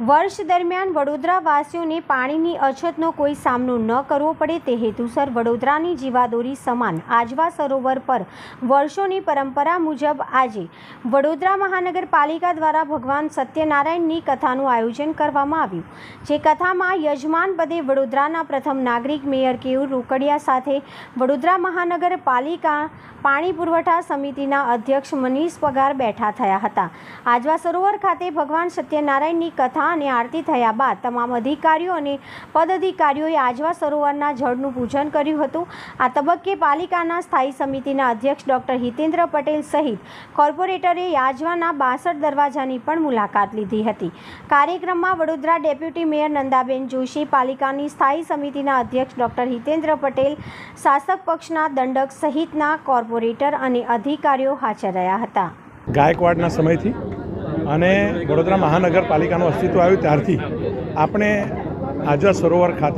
વર્ષ દરમિયાન વડોદરાવાસીઓને પાણીની અછતનો કોઈ સામનો ન કરવો પડે તે હેતુસર વડોદરાની જીવાદોરી સમાન આજવા સરોવર પર વર્ષોની પરંપરા મુજબ આજે વડોદરા મહાનગરપાલિકા દ્વારા ભગવાન સત્યનારાયણની કથાનું આયોજન કરવામાં આવ્યું। જે કથામાં યજમાન પદે વડોદરાના પ્રથમ નાગરિક મેયર કેયુર રોકડિયા સાથે વડોદરા મહાનગરપાલિકા પાણી પુરવઠા સમિતિના અધ્યક્ષ મનીષ પગાર બેઠા થયા હતા। આજવા સરોવર ખાતે ભગવાન સત્યનારાયણની કથા અને આરતી થયા બાદ તમામ અધિકારીઓ અને પદાધિકારીઓએ આજવા સરોવરના જળનું પૂજન કર્યું હતું। આ તબક્કે પાલિકાના સ્થાયી સમિતિના અધ્યક્ષ ડોક્ટર હિતેન્દ્ર પટેલ સહિત કોર્પોરેટરે આજવાના 62 દરવાજાની પણ મુલાકાત લીધી હતી। કાર્યક્રમમાં વડોદરા ડેપ્યુટી મેયર નંદાબેન જોશી, પાલિકાની સ્થાયી સમિતિના અધ્યક્ષ ડોક્ટર હિતેન્દ્ર પટેલ, શાસક પક્ષના દંડક સહિતના કોર્પોરેટર અને અધિકારીઓ હાજર રહ્યા હતા। ગાયકવાડના સમયથી અને વડોદરા મહાનગરપાલિકાનું અસ્તિત્વ આવ્યું ત્યારથી આપણે આજવા સરોવર ખાતે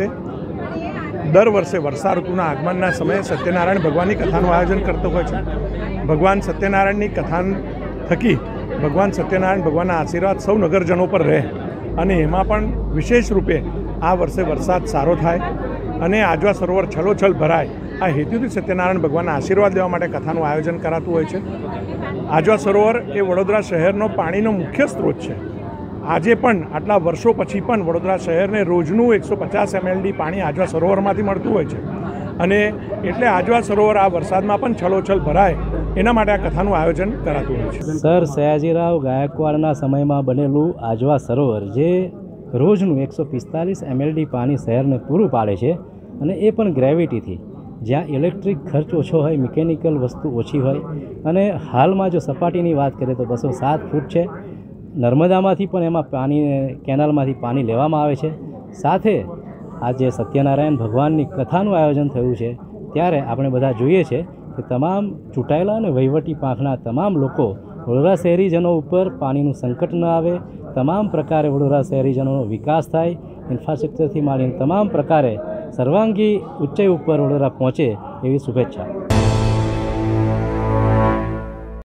દર વર્ષે વર્ષા ઋતુના આગમનના સમયે સત્યનારાયણ ભગવાનની કથાનું આયોજન કરતો હોય છે। ભગવાન સત્યનારાયણની કથા થકી ભગવાન સત્યનારાયણ ભગવાનના આશીર્વાદ સૌ નગરજનો પર રહે અને એમાં પણ વિશેષ રૂપે આ વર્ષે વરસાદ સારો થાય અને આજવા સરોવર છલોછલ ભરાય, આ હેતુથી સત્યનારાયણ ભગવાનના આશીર્વાદ લેવા માટે કથાનું આયોજન કરાતું હોય છે। આજવા સરોવર એ વડોદરા શહેરનો પાણીનો મુખ્ય સ્ત્રોત છે। આજે પણ આટલા વર્ષો પછી પણ વડોદરા શહેરને રોજનું 150 mld પાણી આજવા સરોવરમાંથી મળતું હોય છે અને એટલે આજવા સરોવર આ વરસાદમાં પણ છલોછલ ભરાય એના માટે આ કથાનું આયોજન કરાતું હોય છે। સર સયાજીરાવ ગાયકવાડના સમયમાં બનેલું આજવા સરોવર જે રોજનું 145 mld પાણી શહેરને પૂરું પાડે છે અને એ પણ ગ્રેવિટીથી, જ્યાં ઇલેક્ટ્રિક ખર્ચ ઓછો હોય, મિકેનિકલ વસ્તુ ઓછી હોય અને હાલમાં જો સપાટીની વાત કરીએ તો 207 ફૂટ છે। નર્મદામાંથી પણ એમાં પાણી, કેનાલમાંથી પાણી લેવામાં આવે છે। સાથે આજે સત્યનારાયણ ભગવાનની કથાનું આયોજન થયું છે ત્યારે આપણે બધા જોઈએ છે કે તમામ ચૂંટાયેલા અને વહીવટી પાંખના તમામ લોકો વડોદરા શહેરીજનો ઉપર પાણીનું સંકટ ન આવે, તમામ પ્રકારે વડોદરા શહેરીજનોનો વિકાસ થાય, ઇન્ફ્રાસ્ટ્રક્ચરથી માંડીને તમામ પ્રકારે સર્વાંગી ઊંચાઈ ઉપર વડોદરા પહોંચે એવી શુભેચ્છા।